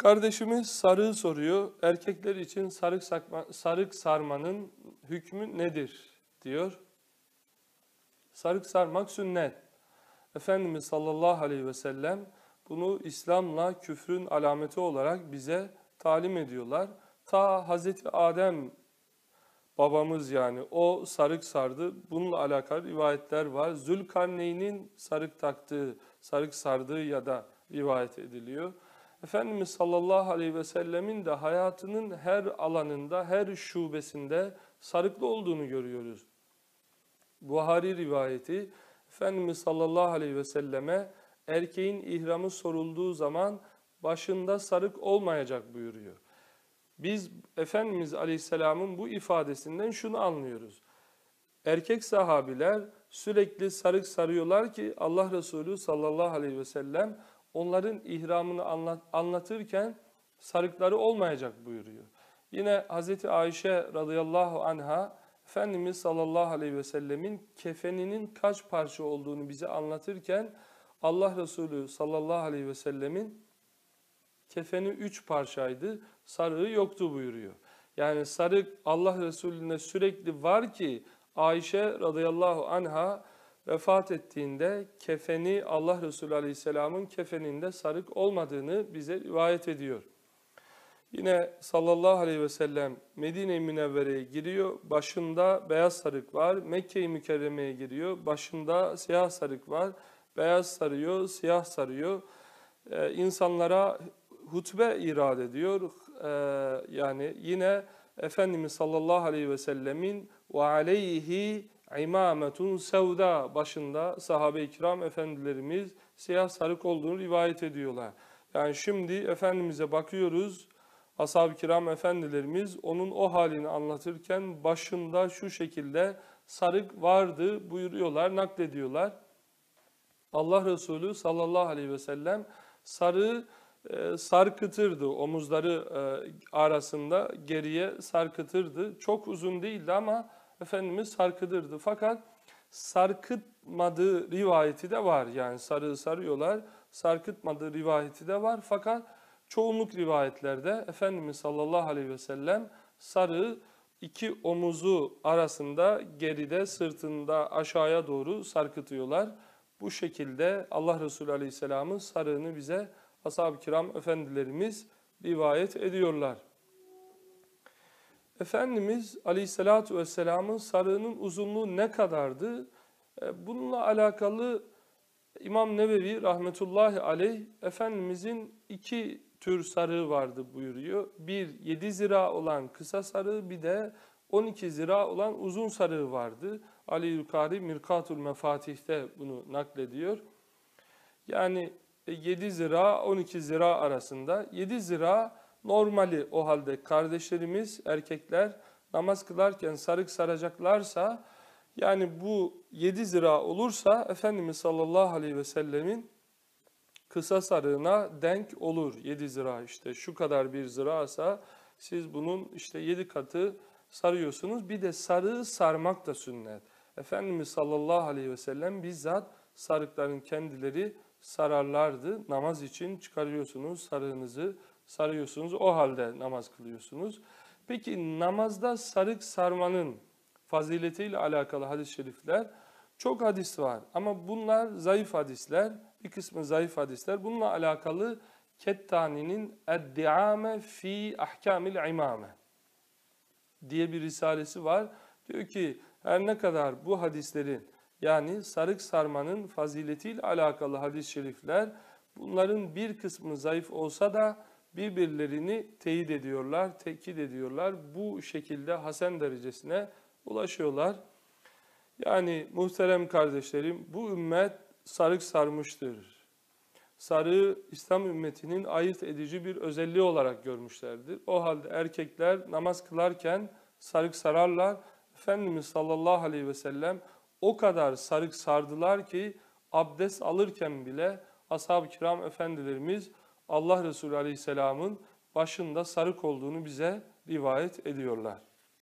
Kardeşimiz sarığı soruyor. Erkekler için sarık sarmanın hükmü nedir diyor. Sarık sarmak sünnet. Efendimiz sallallahu aleyhi ve sellem bunu İslam'la küfrün alameti olarak bize talim ediyorlar. Ta Hazreti Adem babamız yani o sarık sardı. Bununla alakalı rivayetler var. Zülkarneyn'in sarık taktığı, sarık sardığı ya da rivayet ediliyor. Efendimiz sallallahu aleyhi ve sellemin de hayatının her alanında, her şubesinde sarıklı olduğunu görüyoruz. Buhari rivayeti, Efendimiz sallallahu aleyhi ve selleme erkeğin ihramı sorulduğu zaman başında sarık olmayacak buyuruyor. Biz Efendimiz Aleyhisselam'ın bu ifadesinden şunu anlıyoruz. Erkek sahabiler sürekli sarık sarıyorlar ki Allah Resulü sallallahu aleyhi ve sellem onların ihramını anlatırken sarıkları olmayacak buyuruyor. Yine Hazreti Ayşe radıyallahu anha Efendimiz sallallahu aleyhi ve sellemin kefeninin kaç parça olduğunu bize anlatırken Allah Resulü sallallahu aleyhi ve sellemin kefeni 3 parçaydı, sarığı yoktu buyuruyor. Yani sarık Allah Resulüne sürekli var ki Ayşe radıyallahu anha vefat ettiğinde kefeni Allah Resulü aleyhisselamın kefeninde sarık olmadığını bize rivayet ediyor. Yine sallallahu aleyhi ve sellem Medine-i Münevvere'ye giriyor, başında beyaz sarık var. Mekke-i Mükerreme'ye giriyor, başında siyah sarık var. Beyaz sarıyor, siyah sarıyor. İnsanlara hutbe irad ediyor. Yani yine Efendimiz sallallahu aleyhi ve sellemin ve aleyhi imametun sevda başında sahabe-i kiram efendilerimiz siyah sarık olduğunu rivayet ediyorlar. Yani şimdi Efendimiz'e bakıyoruz, ashab-ı kiram efendilerimiz onun o halini anlatırken başında şu şekilde sarık vardı buyuruyorlar, naklediyorlar. Allah Resulü sallallahu aleyhi ve sellem sarığı sarkıtırdı, omuzları arasında geriye sarkıtırdı. Çok uzun değildi ama Efendimiz sarkıtırdı. Fakat sarkıtmadığı rivayeti de var. Yani sarığı sarıyorlar, sarkıtmadığı rivayeti de var. Fakat çoğunluk rivayetlerde Efendimiz sallallahu aleyhi ve sellem sarığı iki omuzu arasında geride, sırtında aşağıya doğru sarkıtıyorlar. Bu şekilde Allah Resulü aleyhisselamın sarığını bize ashab-ı kiram efendilerimiz rivayet ediyorlar. Efendimiz aleyhissalatu vesselamın sarığının uzunluğu ne kadardı? Bununla alakalı İmam Nevevi rahmetullahi aleyh Efendimizin iki tür sarığı vardı buyuruyor. Bir 7 zira olan kısa sarığı, bir de 12 zira olan uzun sarığı vardı. Ali Yukari Mirkatul Mefatih'te bunu naklediyor. Yani 7 zira 12 zira arasında. 7 zira normali o halde kardeşlerimiz erkekler namaz kılarken sarık saracaklarsa yani bu 7 zira olursa Efendimiz sallallahu aleyhi ve sellemin kısa sarığına denk olur. 7 zira işte şu kadar bir zirasa siz bunun işte 7 katı sarıyorsunuz. Bir de sarığı sarmak da sünnet. Efendimiz sallallahu aleyhi ve sellem bizzat sarıkların kendileri sararlardı. Namaz için çıkarıyorsunuz, sarığınızı sarıyorsunuz. O halde namaz kılıyorsunuz. Peki namazda sarık sarmanın faziletiyle alakalı hadis-i şerifler çok hadis var. Ama bunlar zayıf hadisler, bir kısmı zayıf hadisler. Bununla alakalı Kettani'nin Eddiame fi Ahkamil İmame diye bir risalesi var. Diyor ki her ne kadar bu hadislerin yani sarık sarmanın faziletiyle alakalı hadis-i şerifler bunların bir kısmı zayıf olsa da birbirlerini teyit ediyorlar, tekit ediyorlar. Bu şekilde hasen derecesine ulaşıyorlar. Yani muhterem kardeşlerim bu ümmet sarık sarmıştır. Sarığı İslam ümmetinin ayırt edici bir özelliği olarak görmüşlerdir. O halde erkekler namaz kılarken sarık sararlar. Efendimiz sallallahu aleyhi ve sellem o kadar sarık sardılar ki abdest alırken bile ashab-ı kiram efendilerimiz Allah Resulü aleyhisselamın başında sarık olduğunu bize rivayet ediyorlar.